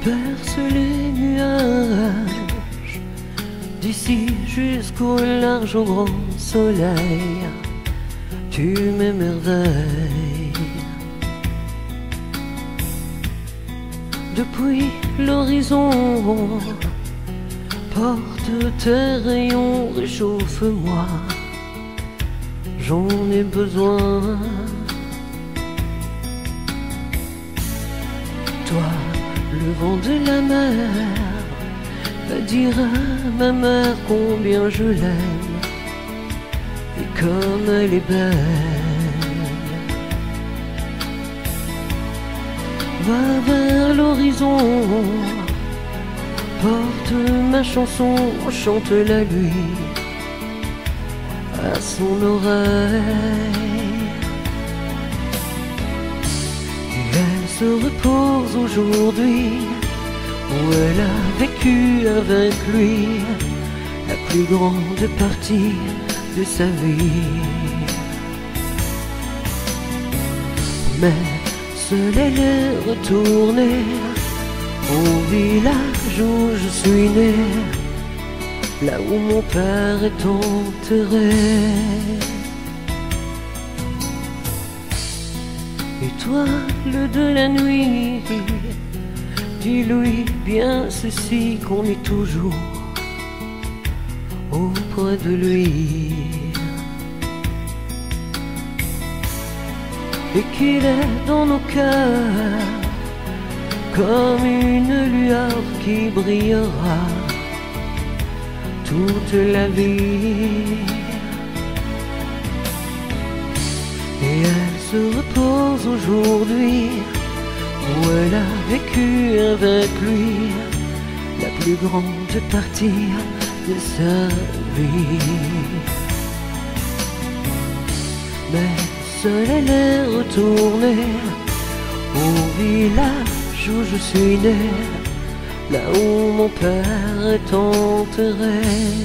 perce les nuages, d'ici jusqu'au large au grand soleil, tu m'émerveilles. Depuis l'horizon, porte tes rayons, réchauffe-moi, j'en ai besoin. Toi, le vent de la mer, va dire à ma mère combien je l'aime et comme elle est belle. Va vers l'horizon, porte ma chanson, chante-la lui à son oreille. Et elle se repose aujourd'hui où elle a vécu avec lui la plus grande partie de sa vie. Mais seule elle est retournée au village où je suis né, là où mon père est enterré. Étoile de la nuit, dis-lui bien ceci, qu'on est toujours auprès de lui et qu'il est dans nos cœurs comme une lueur qui brillera toute la vie. Et elle se repose aujourd'hui où elle a vécu avec lui la plus grande partie de sa vie. Mais seule elle est retournée au village où je suis né, là où mon père est enterré.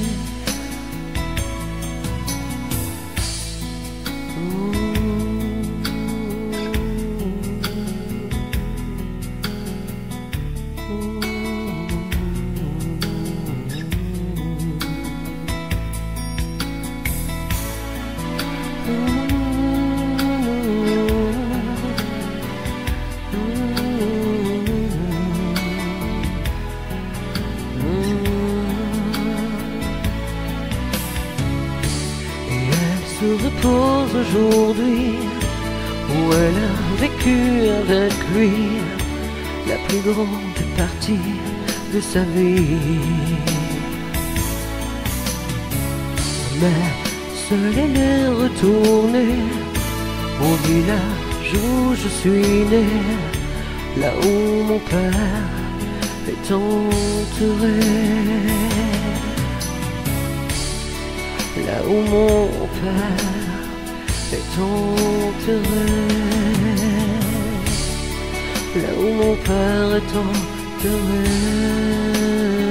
Se repose aujourd'hui où elle a vécu avec lui la plus grande partie de sa vie. Mais seule elle est retournée au village où je suis né, là où mon père est enterré. Là où mon père est enterré, là où mon père est enterré.